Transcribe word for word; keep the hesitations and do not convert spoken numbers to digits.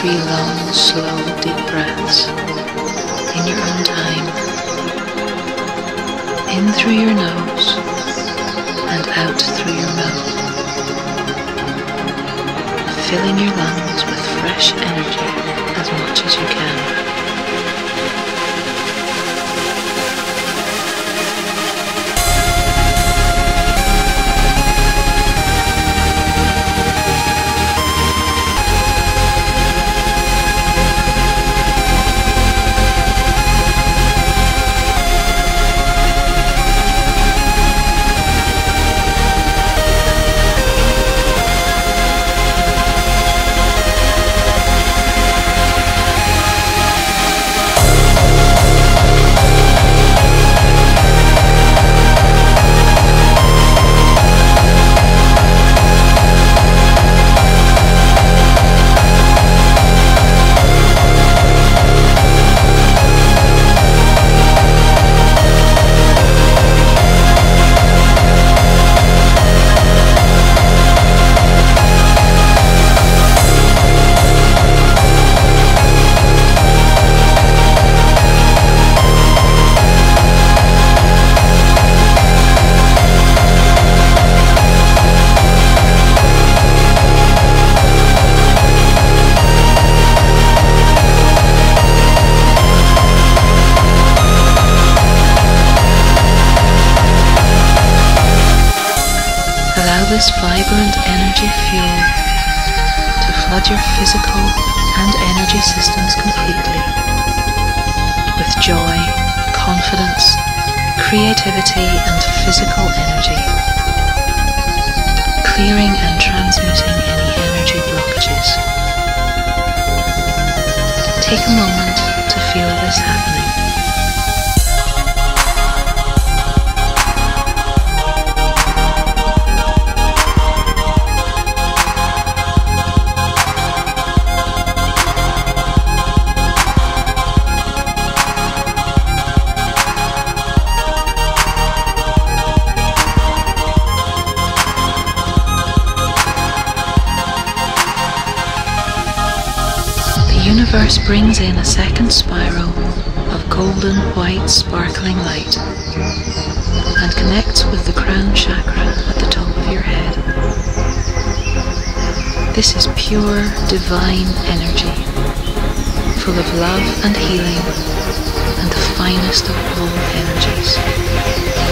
three long, slow, deep breaths in your own time. In through your nose and out through your mouth. Filling your lungs with fresh energy as much as you can. Allow this vibrant energy fuel to flood your physical and energy systems completely with joy, confidence, creativity and physical energy, clearing and transmuting any energy blockages. Take a moment to feel this happening. The universe brings in a second spiral of golden white sparkling light and connects with the crown chakra at the top of your head. This is pure divine energy, full of love and healing and the finest of all energies.